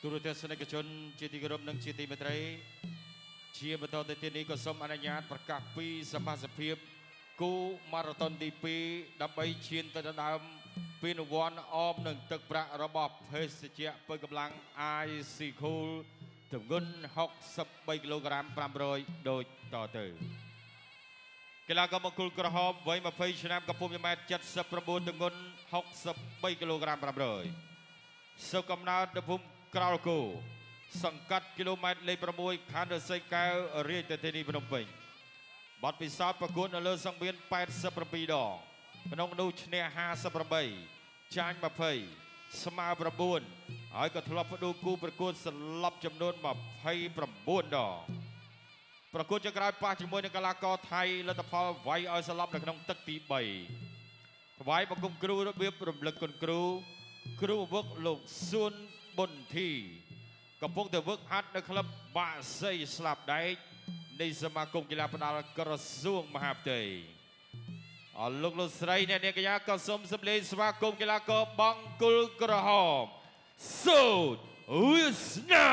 ទូរទស្សនិកជនជាទីគោរពនិងជាទីមេត្រីជាបន្តទៅទៀតនេះក៏សូមអនុញ្ញាតប្រកាសពីសមាជិកគូម៉ារ៉ាតុនទី2ដើម្បីឈានទៅដល់ដើមពានរង្វាន់អមនឹងទឹកប្រាក់របស់ភេសជ្ជៈពើកម្លាំង IC Cool ទម្ងន់63គីឡូក្រាម500ដូចតទៅកីឡាករមង្គលក្រហមវ័យ20ឆ្នាំកម្ពស់1.79 ទម្ងន់63គីឡូក្រាម500សុកំណើតនៅភូមិក្រោលគោសង្កាត់គីឡូម៉ែត្រលេខ6ខណ្ឌរសីកែវរាជធានីភ្នំពេញបទពិសោធន៍ប្រកួតនៅលើសង្វៀន87ដងក្នុងនោះឈ្នះ58ចាញ់20ស្មើ9ហើយក៏ធ្លាប់ផ្ដួលគូប្រកួតសន្លប់ចំនួន29ដងប្រកួតចុងក្រោយប៉ះជាមួយនឹងកីឡាករថៃលទ្ធផលវាយឲ្យសន្លប់នៅក្នុងទឹកទី3ថ្វាយបង្គំគ្រូរបៀបរំលឹកគុណគ្រូគ្រូវឹកលោកសួនប៊ុនធីកំពុងតែវឹកហាត់នៅក្លឹបបាក់សីស្លាប់ដែកនៃសមាគមកីឡាផ្ដាល់ក្រសួងមហាផ្ទៃអរលោកលោកស្រីអ្នកនាងកញ្ញាក៏សូមសម្លេងស្វាគមន៍កីឡាករបង្គោលក្រហមសូតវាសនា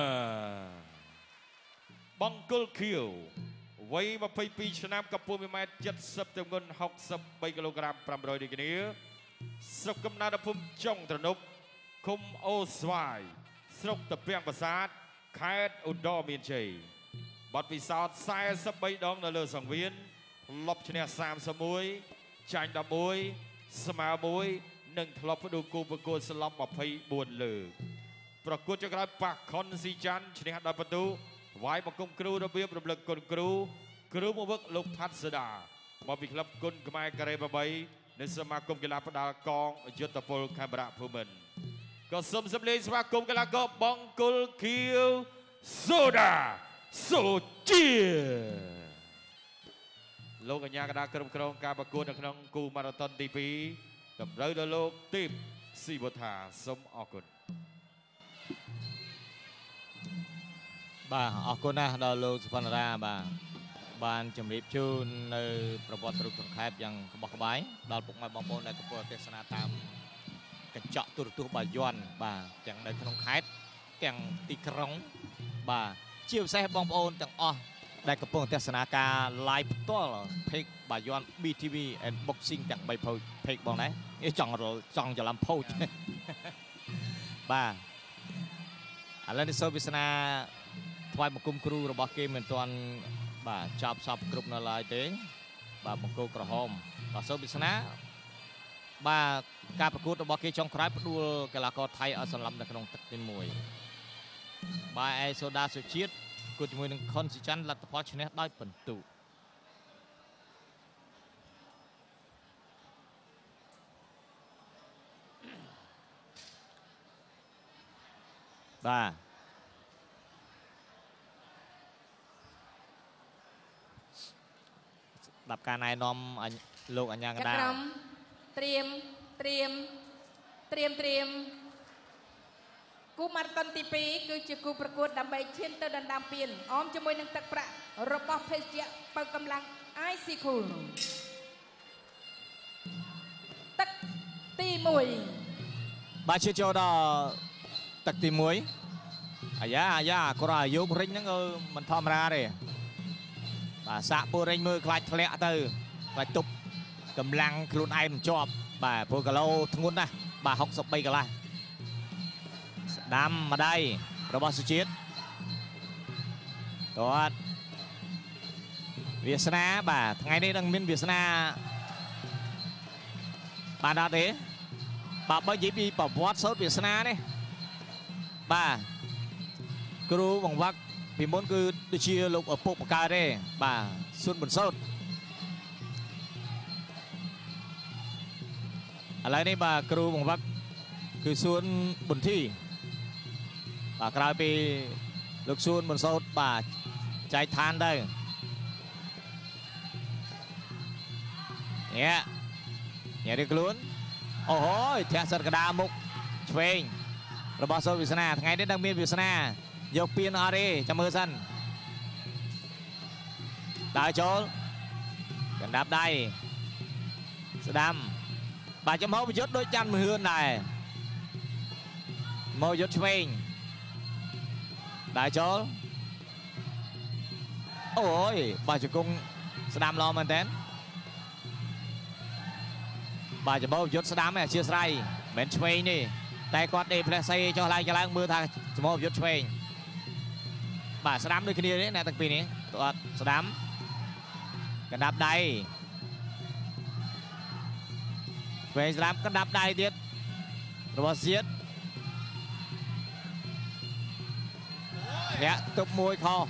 បង្គោលខៀវវ័យ22ឆ្នាំកម្ពស់1.70 ទម្ងន់63គីឡូក្រាម500ដូចគ្នាស្រុកកំណើតភូមិចុងត្រនប់ឃុំអូស្វាយស្រុកតាពាំងប្រាសាទខេត្តឧត្តរមានជ័យបទពិសោធន៍43ដងនៅលើសង្វៀនធ្លាប់ឈ្នះ31ចាញ់11ស្មើ1និងធ្លាប់ផ្ដួលគូប្រកួតសន្លប់24លើកប្រកួតចុងក្រោយប៉ះខុនស៊ីចាន់ឈ្នះដល់បន្ទូថ្វាយបង្គំគ្រូរបៀបរំលឹកគុណគ្រូមកវឹកលោកផាត់សដាមកពីក្លឹបគុណខ្មែរការ៉េ8នៃសមាគមកីឡាផ្ដាល់កងយុទ្ធពលខេមរៈភូមិន្ទក៏សូមសម្លេងស្វាគមន៍កីឡាករបង្គោលខៀវសូដាសូជាលោកកញ្ញាកណ្ដាលគ្រប់គ្រងការប្រកួតនៅក្នុងគូម៉ារ៉ាតុនទី2តម្រូវដល់លោកទីបស៊ីវុថាសូមអរគុណបាទអរគុណណាស់ដល់លោកសុផាន់រាបាទបានជម្រាបជូននៅប្រវត្តិរូបសង្ខេបយ៉ាងក្បោះក្បាយដល់ពុកម៉ែបងប្អូនដែលកំពុងទស្សនាតាមកញ្ចក់ទូរទស្សន៍បាយ័នបាទទាំងនៅក្នុងខេត្តទាំងទីក្រុងបាទជាពិសេសបងប្អូនទាំងអស់ដែលកំពុងទស្សនាការ live ផ្ទាល់ page បាយ័ន BTV and boxing ទាំង3 page បងដែរចង់ច្រឡំ page បាទឥឡូវនេះសូមវាសនាថ្វាយបង្គំគ្រូរបស់គេមិនទាន់បាទចាប់សពគ្រប់នៅឡើយទេបាទបង្គោលក្រហមបាទសូមវាសនាបាទការប្រកួតរបស់គេចុងក្រោយផ្ដួលកីឡាករថៃឲ្យសន្លប់នៅក្នុងទឹកទី1បាទឯសូដាសុជាតិគួតជាមួយនឹងខុនស៊ីចាន់លទ្ធផលឈ្នះដោយពិន្ទុបាទដល់ការណែនាំលោកអញ្ញាកណ្ដាលត្រៀមគូម៉ារ៉ាតុនទី2គឺជាគូប្រកួតដើម្បីឈានទៅដណ្ដើមពានអមជាមួយនឹងទឹកប្រាក់របស់ភេសជ្ជៈពើកម្លាំង IC Cool ទឹកទី1 បាទចូលដល់ទឹកទី1អាយ៉ាគាត់អាយុរិញហ្នឹងមិនធម្មតាទេបាទសាក់ពូរិញមើលខ្លាចធ្លាក់ទៅបាទទប់កម្លាំងខ្លួនឯងមិនជាប់បាទព្រោះគីឡូធ្ងន់ណាស់បាទ63កន្លះស្ដាំម្ដាយរបស់សុជាតិទាត់វាសនាបាទថ្ងៃនេះនឹងមានវាសនាបានអត់ទេបាទបើនិយាយពីប្រវត្តិសូត្រវាសនានេះបាទគ្រូបង្វឹកពីមុនគឺដូចជាលោកឪពុកបង្កើតទេបាទសួនបន្សោតឥឡូវនេះបាទគ្រូបង្វឹកគឺសួនប៊ុនធីបាទក្រោយពីលោកសួនបន្សោតបាទចែកឋានទៅញ៉ារីខ្លួនអូយធាក់សិតកដាមុខឆ្វេងរបស់សូនវាសនាថ្ងៃនេះនឹងមានវាសនាយកពៀនអត់ទេចាំមើលសិនដើរចូលកណ្ដាប់ដៃស្ដាំបាទចំហប្រយុទ្ធដូចចាំមឿនដែរមកយុទ្ធឆ្វេង đại chốt ôi bà chỉ cung sẽ đam lo mình tên bà chỉ bao dốt sẽ đam này chia sài bên Spain đi tay quạt đi play cho lại mưa thang chỉ bao dốt Spain bà sẽ đam đôi khi đấy nè thằng pin này tuột sẽ đam cái đạp đầy về làm cái đạp đầy tiếp rồi giết dạ tục môi kho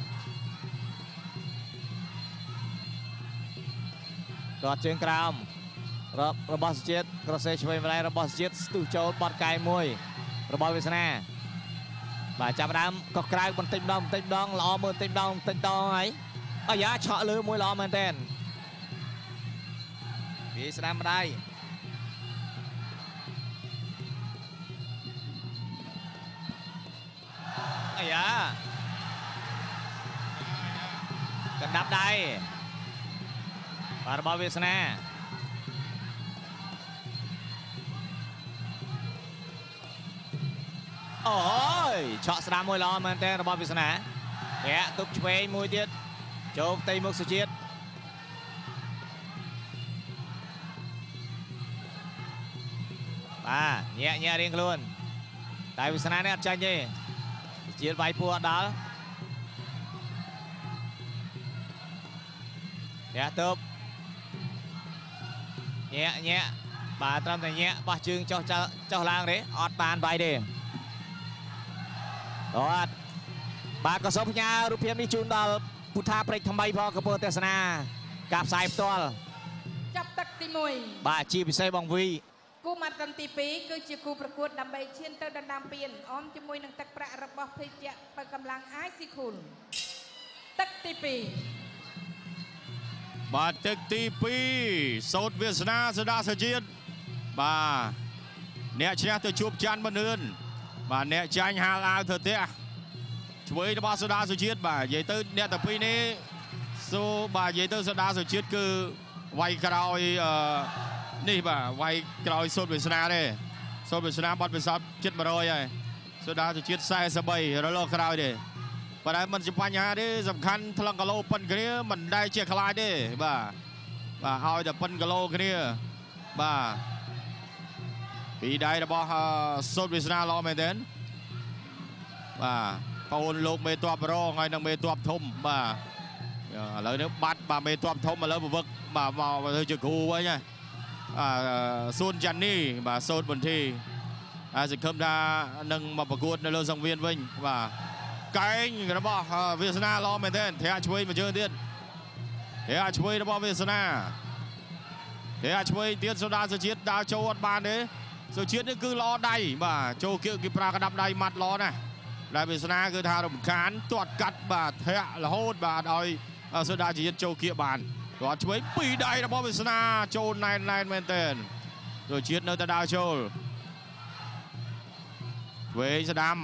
rồi trên cam rồi boss chết cross về lại rồi boss chết tu châu bọt cài môi rồi boy Việt Nam và chạm đám có cài một tinh đong lò mưa tinh đong ấy ở giá chọn lưới môi lò mình tên Việt Nam ở đây ấy à cần đáp đây và bao Việt Nam ôi chọn Sam môi lo mà tên bao Việt Nam nhẹ tục về môi tiết chụp tây một sự chết nhẹ riêng luôn tại Việt Nam này tranh gì chiến vay pua đó nhẹ tục nhẹ bà trăm này nhẹ bà chương cho lang đấy ọt bàn vay đi rồi bà có sống nhaรูป đi chunដល់ពុថាព្រៃថ្មីផងកំពើទេសនាការផ្សាយផ្ទាល់ចាប់ទឹកទី1 បាទជាពិសេសបងវីគូម៉ាត់ទី2គឺជាគូប្រកួតដើម្បីឈានទៅដណ្ដើមពានអមជាមួយនឹងទឹកប្រាក់របស់ភេសជ្ជៈបើកម្លាំង IC Cool ទឹកទី2 បាទទឹកទី2សូត្រវាសនាសដាសជាតិបាទអ្នកឈ្នះទៅជួបច័ន្ទមនឿនបាទអ្នកចាញ់ហាលអាវធ្វើផ្ទះជួយរបស់សូដាសុជាតិបាទនិយាយទៅអ្នកតាពីរនេះបាទនិយាយទៅសូដាសុជាតិគឺវាយក្រោយនេះបាទវាយក្រោយសូត្រវាសនាទេសូត្រវាសនាបាត់ពិសោធន៍ជិត100ហើយសូដាសុជាតិ43រលកក្រោយទេប៉ុន្តែមិនជាបញ្ហាទេសំខាន់ថ្លឹងគីឡូប៉ុនគ្នាមិនដែលជាខ្លាចទេបាទឲ្យតែប៉ុនគីឡូគ្នាបាទពីដៃរបស់សូត្រវាសនាល្អមែនទេបាទបងអូនលោកមេតបរងហើយនឹងមេតបធំបាទឥឡូវនេះបាត់បាទមេតបធំឥឡូវប្រវឹកបាទមកទៅជាគ្រូវិញណាសួនចាន់នេះបាទសូត្របន្ទីសង្ឃឹមថានឹងមកប្រកួតនៅលើសង្វៀនវិញបាទកែងរបស់វាសនាល្អមែនទេធាក់ឆ្វេងមកជើងទៀតធាក់ឆ្វេងរបស់វាសនាធាក់ឆ្វេងទៀតសូដាសុជាតិដើរចូលអត់បានទេសុជាតិនេះគឺល្អដៃបាទចូលគៀកគេប្រើកដាប់ដៃម៉ាត់ល្អណាស់ដែលវាសនាគឺថារំខានទាត់កាត់បាទធាក់រហូតបាទឲ្យសូដាជាតិចូលគៀកបានគាត់ឆ្វេងពីរដៃរបស់វាសនាចូលណែនមែនទែនសុជាតិនៅតែដើរចូលឆ្វេងស្ដាំ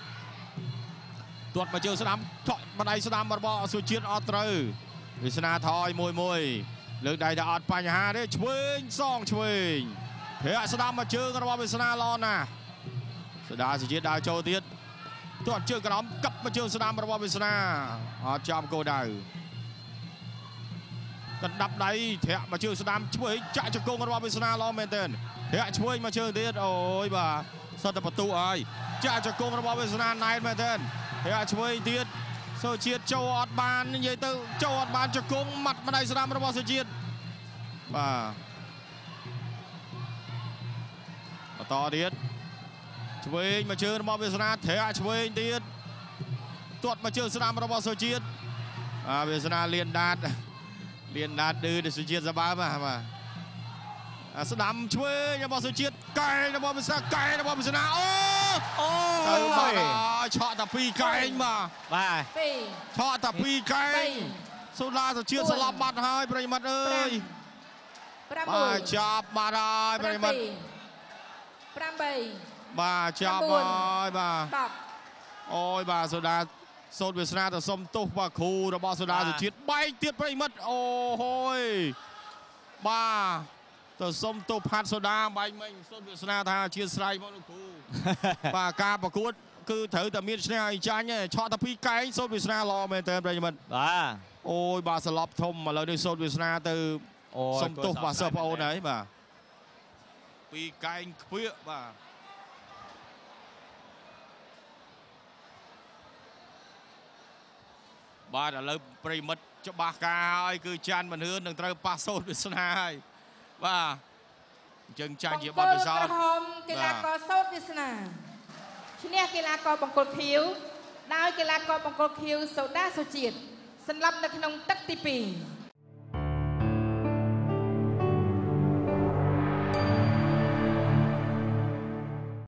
ទាត់មកជើងស្ដាំថក់បដៃស្ដាំរបស់សុជាតិអត់ត្រូវវាសនាថយមួយលើកដៃថាអត់បញ្ហាទេឆ្វេងសងឆ្វេងធាក់ស្ដាំមកជើងរបស់វាសនាល្អណាស់សូដាសុជាតិដើរចូលទៀតទាត់ជើងក្រោមកាប់មកជើងស្ដាំរបស់វាសនាអត់ចំគោលដៅកណ្ដាប់ដៃធាក់មកជើងស្ដាំឆ្វេងចាក់ជង្គង់របស់វាសនាល្អមែនទែនធាក់ឆ្វេងមកជើងទៀតអូយបាទសុទ្ធតែបន្ទូហើយចាក់ជង្គង់របស់វាសនាណែនមែនទែនធាក់ឆ្វេងទៀតសូជាតិចូលអត់បាននិយាយទៅចូលអត់បានជង្គង់ម៉ាត់ម្ដាយស្ដាំរបស់សូជាតិបាទបន្តទៀតឆ្វេងមកជើងរបស់វាសនាធាក់ឆ្វេងទៀតទាត់មកជើងស្ដាំរបស់សូជាតិវាសនាលៀនដាតឌឺទៅសូជាតិសបាបាទស្ដាំឆ្វេងរបស់សូជាតិកែងរបស់វាសនាកែងរបស់វាសនាអូទៅបាទឆក់តែពីរកែងបាទឆក់តែពីរកែងសូដាសូជាតិស្លាប់បាត់ហើយប្រិមិត្តអើយបាទចាប់បាត់ហើយប្រិមិត្ត 8 បាទចាប់ហើយបាទអូយបាទសូដាសូត្រវាសនាទៅសុំទោសបាទគ្រូរបស់សូដាសុជាតិបែកទៀតប្រិមិត្តអូហូយបាទទៅសុំទោសផាត់សូដាបែកមិញសូត្រវាសនាថាជាស្រ័យមកលោកគ្រូបាទការប្រកួតគឺត្រូវតែមានឈ្នះឲ្យចាញ់ឆក់តែពីកែងសូត្រវាសនាល្អមែនតើប្រិយមិត្តបាទអូយបាទសឡប់ធំឥឡូវនេះសូត្រវាសនាទៅសុំទោសបាទសិស្សប្អូនហើយបាទពីកែងខ្វៀកបាទឥឡូវប្រិមិត្តច្បាស់ការហើយគឺចាន់មនឿននឹងត្រូវប៉ះសូត្រវាសនាហើយបាទអញ្ចឹងចាញ់ជាបទពិសោធន៍ក្រហមកីឡាករសូត្រវាសនាឈ្នះកីឡាករបង្គោលខៀវដោយកីឡាករបង្គោលខៀវសូដាសុជាតិសន្លប់នៅក្នុងទឹកទី2